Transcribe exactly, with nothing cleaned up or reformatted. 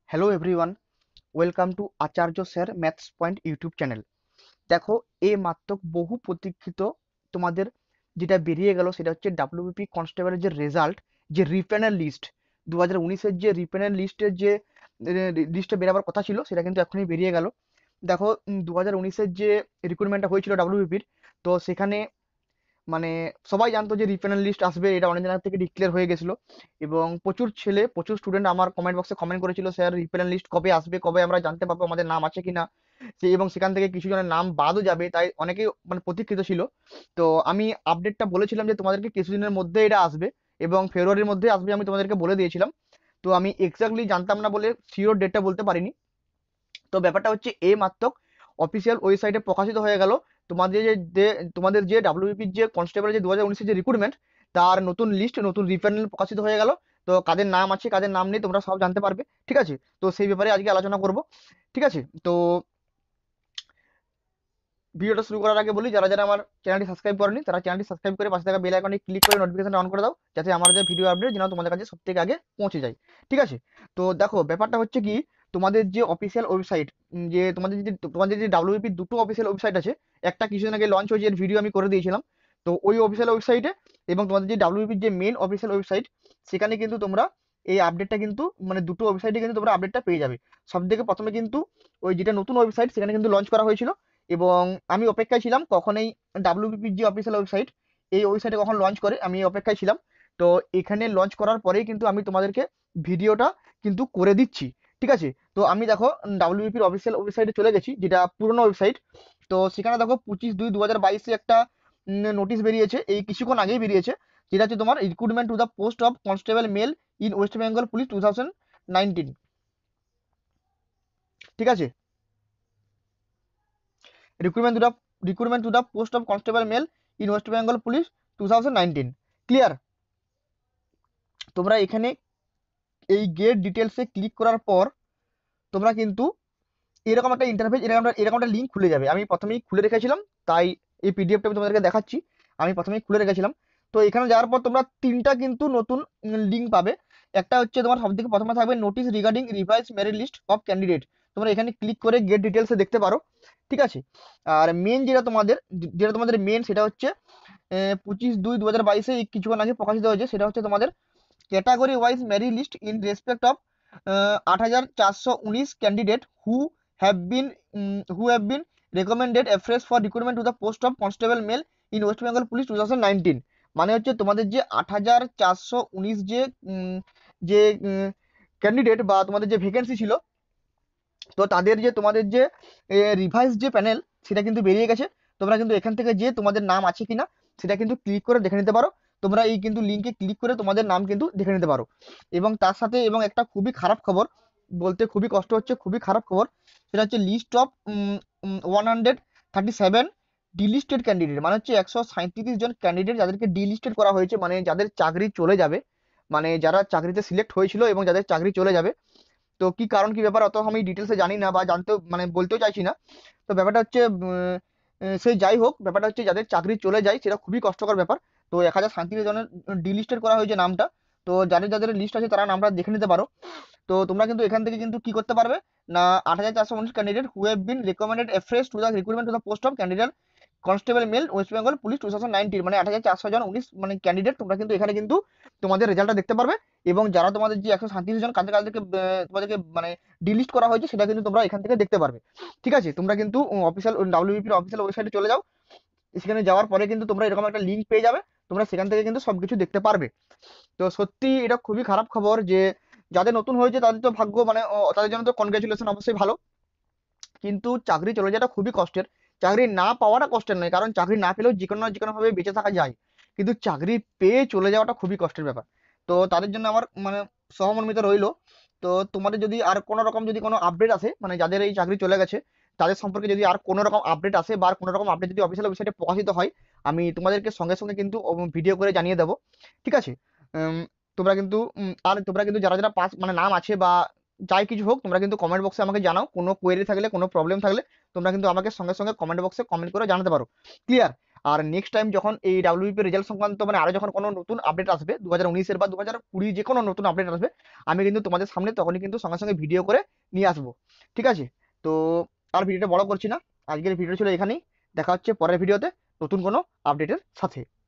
Hello everyone, welcome to Acharya sir maths point YouTube channel. দেখো, এ মাত্র বহু প্রতীক্ষিত তোমাদের যেটা বেরিয়ে গেল সেটা হচ্ছে ডাব্লিউবিপি কনস্টেবলের যে রেজাল্ট, যে রিপেনের লিস্ট, দু হাজার উনিশের যে রিপেনের লিস্টের যে লিস্টে বেরোবার কথা ছিল সেটা কিন্তু এখনই বেরিয়ে গেল। দেখো, দু হাজার উনিশের যে রিক্রুটমেন্টটা হয়েছিল ডাব্লিউবিপির, তো সেখানে মানে সবাই জানতো যে রিফাইনাল লিস্ট আসবে, এটা অনেক জায়গা থেকে ডিক্লেয়ার হয়ে গেছিল। এবং প্রচুর ছেলে প্রচুর স্টুডেন্ট আমার কমেন্ট বক্সে কমেন্ট করেছিল, স্যার রিফাইনাল লিস্ট কবে আসবে, কবে আমরা জানতে পারবো আমাদের নাম আছে কিনা। সে এবং সেখান থেকে কিছু জনের নাম বাদও যাবে, তাই অনেকেই মানে প্রতীক্ষিত ছিল। তো আমি আপডেটটা বলেছিলাম যে তোমাদেরকে কিছুদিনের মধ্যে এটা আসবে এবং ফেব্রুয়ারির মধ্যে আসবে, আমি তোমাদেরকে বলে দিয়েছিলাম। তো আমি এক্স্যাক্টলি জানতাম না বলে শিওর ডেটটা বলতে পারিনি। তো ব্যাপারটা হচ্ছে এই মাত্র অফিসিয়াল ওয়েবসাইটে প্রকাশিত হয়ে গেল তোমাদের যে যে- তোমাদের যে ডাব্লিউবিপির যে কনস্টেবল যে দু হাজার উনিশের যে রিক্রুটমেন্ট, তার নতুন লিস্ট, নতুন রিফাইনাল প্রকাশিত হয়ে গেল। তো কাদের নাম আছে কাদের নাম নেই তোমরা সব জানতে পারবে, ঠিক আছে? তো সেই ব্যাপারে আজকে আলোচনা করব, ঠিক আছে? তো ভিডিওটা শুরু করার আগে বলি, যারা যারা আমার চ্যানেলটি সাবস্ক্রাইব করেনি তারা চ্যানেলটি সাবস্ক্রাইব করে পাশে থাকা বেল আইকনে ক্লিক করে নোটিফিকেশন অন করে দাও, যাতে আমার যে ভিডিও আপডেট যেন তোমাদের কাছে সব থেকে আগে পৌঁছে যায়, ঠিক আছে? তো দেখো, ব্যাপারটা হচ্ছে কি, তোমাদের যে অফিসিয়াল ওয়েবসাইট, যে তোমাদের যে তোমাদের যে ডাব্লিউবিপির দুটো অফিসিয়াল ওয়েবসাইট আছে, একটা কিছুদিন আগে লঞ্চ হয়েছে, এর ভিডিও আমি করে দিয়েছিলাম। তো ওই অফিসিয়াল ওয়েবসাইটে এবং তোমাদের যে ডাব্লিউবিপির যে মেন অফিসিয়াল ওয়েবসাইট, সেখানে কিন্তু তোমরা এই আপডেটটা কিন্তু মানে দুটো ওয়েবসাইটে কিন্তু তোমরা আপডেটটা পেয়ে যাবে। সব থেকে প্রথমে কিন্তু ওই যেটা নতুন ওয়েবসাইট সেখানে কিন্তু লঞ্চ করা হয়েছিল, এবং আমি অপেক্ষায় ছিলাম কখন এই ডাব্লিউবিপির যে অফিসিয়াল ওয়েবসাইট, এই ওয়েবসাইটে কখন লঞ্চ করে আমি অপেক্ষায় ছিলাম। তো এখানে লঞ্চ করার পরেই কিন্তু আমি তোমাদেরকে ভিডিওটা কিন্তু করে দিচ্ছি, ঠিক আছে? তো আমি দেখো ডাব্লিউবিপির অফিসিয়াল ওয়েবসাইটে চলে গেছি, যেটা পুরোনো ওয়েবসাইট। তো সেখানে দেখো পঁচিশ দুই দু হাজার বাইশে একটা নোটিশ বেরিয়েছে, এই কিছুক্ষণ আগেই বেরিয়েছে, যেটা হচ্ছে তোমার recruitment to the post of constable male in West Bengal police two thousand nineteen, ঠিক আছে? Recruitment to the recruitment to the post of constable male in West Bengal police two thousand nineteen, clear? তোমরা এখানে এই গেট ডিটেলসে ক্লিক করার পর তোমরা কিন্তু এরকম একটা ইন্টারফেস, এরকম একটা এরকম একটা লিঙ্ক খুলে যাবে। আমি প্রথমেই খুলে রেখেছিলাম, তাই এই পিডিএফটা আমি তোমাদেরকে দেখাচ্ছি। আমি প্রথমেই খুলে রেখেছিলাম। তো এখানে যাওয়ার পর তোমরা তিনটা কিন্তু নতুন লিঙ্ক পাবে। একটা হচ্ছে তোমার সব থেকে প্রথমে থাকবে notice regarding revise merit list of candidate, তোমরা এখানে ক্লিক করে গেট ডিটেলসে দেখতে পারো, ঠিক আছে? আর মেন যেটা তোমাদের যেটা তোমাদের মেন সেটা হচ্ছে পঁচিশ দুই দু হাজার বাইশে কিছুক্ষণ আগে প্রকাশিত হয়েছে, সেটা হচ্ছে তোমাদের category wise merit list in respect of আট হাজার চারশো উনিশ candidate who have been who have been recommended afresh for recruitment to the post of constable male in West Bengal police two thousand nineteen. মানে হচ্ছে তোমাদের যে আট হাজার চারশো উনিশ যে উম, যে ক্যান্ডিডেট বা তোমাদের যে ভ্যাকেন্সি ছিল, তো তাদের যে তোমাদের যে রিভাইস যে প্যানেল সেটা কিন্তু বেরিয়ে গেছে। তোমরা কিন্তু এখান থেকে যে তোমাদের নাম আছে কিনা সেটা কিন্তু ক্লিক করে দেখে নিতে পারো। তোমরা এই কিন্তু লিঙ্কে ক্লিক করে তোমাদের নাম কিন্তু দেখে নিতে পারো। এবং তার সাথে এবং একটা খুবই খারাপ খবর, বলতে খুবই কষ্ট হচ্ছে, খুবই খারাপ খবর, সেটা হচ্ছে list of one hundred thirty seven delisted candidate, মানে হচ্ছে একশো সাঁত্রিশ জন ক্যান্ডিডেট যাদেরকে ডিলিস্টেড করা হয়েছে, মানে যাদের চাকরি চলে যাবে, মানে যারা চাকরিতে সিলেক্ট হয়েছিল এবং যাদের চাকরি চলে যাবে। তো কি কারণ কি ব্যাপার অত আমি ডিটেলসে জানি না বা জানতেও মানে বলতেও চাইছি না। তো ব্যাপারটা হচ্ছে উম, আহ, সে যাই হোক, ব্যাপারটা হচ্ছে যাদের চাকরি চলে যায় সেটা খুবই কষ্টকর ব্যাপার। তো এক হাজার সাঁত্রিশ জনের ডিলিস্টেড করা হয়েছে নামটা। তো যাদের যাদের লিস্ট আছে তারা নামটা দেখে নিতে পারো। তো তোমরা কিন্তু এখান থেকে কিন্তু কি করতে পারবে না, আট হাজার চারশো উনিশ candidate who have been recommended afresh to the recruitment to the post of candidate constable male West Bengal police two thousand nineteen, মানে আট হাজার চারশো জন উনিশ মানে ক্যান্ডিডেট তোমরা কিন্তু এখানে কিন্তু তোমাদের রেজাল্টটা দেখতে পারবে। এবং যারা তোমাদের যে একশো সাঁত্রিশ জন কাদের কাদেরকে আহ, তোমাদেরকে মানে ডিলিস্ট করা হয়েছে সেটা কিন্তু তোমরা এখান থেকে দেখতে পারবে, ঠিক আছে? তোমরা কিন্তু অফিসিয়াল ডাব্লিউবিপির অফিসিয়াল ওয়েবসাইটে চলে যাও, সেখানে যাওয়ার পরে কিন্তু তোমরা এরকম একটা লিঙ্ক পেয়ে যাবে, তোমরা সেখান থেকে কিন্তু সবকিছু দেখতে পারবে। তো সত্যি এটা খুবই খারাপ খবর যে যাদের নতুন হয়েছে তাদের তো ভাগ্য মানে ও, তাদের জন্য তো কনগ্রাচুলেশন, অবশ্যই ভালো। কিন্তু চাকরি চলে যাওয়াটা খুবই কষ্টের। চাকরি না পাওয়াটা কষ্টের নয়, কারণ চাকরি না পেলেও যে কোনো না যে কোনো ভাবে বেঁচে থাকা যায়, কিন্তু চাকরি পেয়ে চলে যাওয়াটা খুবই কষ্টের ব্যাপার। তো তাদের জন্য আমার মানে সহমর্মিতা রইলো। তো তোমাদের যদি আর কোনো রকম যদি কোনো আপডেট আসে, মানে যাদের এই চাকরি চলে গেছে তাদের সম্পর্কে যদি আর কোনো রকম আপডেট আসে বা আর কোনো রকম আপডেট যদি অফিসিয়াল ওয়েবসাইটে প্রকাশিত হয়, আমি তোমাদেরকে সঙ্গে সঙ্গে কিন্তু ভিডিও করে জানিয়ে দেবো, ঠিক আছে? উম, তোমরা কিন্তু উম, আর তোমরা কিন্তু যারা যারা পাস মানে নাম আছে বা যাই কিছু হোক, তোমরা কিন্তু কমেন্ট বক্সে আমাকে জানাও, কোনো কোয়েরি থাকলে কোনো প্রবলেম থাকলে তোমরা কিন্তু আমাকে সঙ্গে সঙ্গে কমেন্ট বক্সে কমেন্ট করে জানাতে পারো, ক্লিয়ার? আর নেক্সট টাইম যখন এই ডাব্লিউবিপি রেজাল্ট সংক্রান্ত মানে আরো যখন কোনো নতুন আপডেট আসবে দু হাজার উনিশের বা দু হাজার কুড়ি যে কোনো নতুন আপডেট আসবে, আমি কিন্তু তোমাদের সামনে তখনই কিন্তু সঙ্গে সঙ্গে ভিডিও করে নিয়ে আসবো। ঠিক আছে, তো আর ভিডিওটা বড় করছি না, আজকের ভিডিও ছিল এখানেই। দেখা হচ্ছে পরের ভিডিওতে নতুন কোনো আপডেটের সাথে।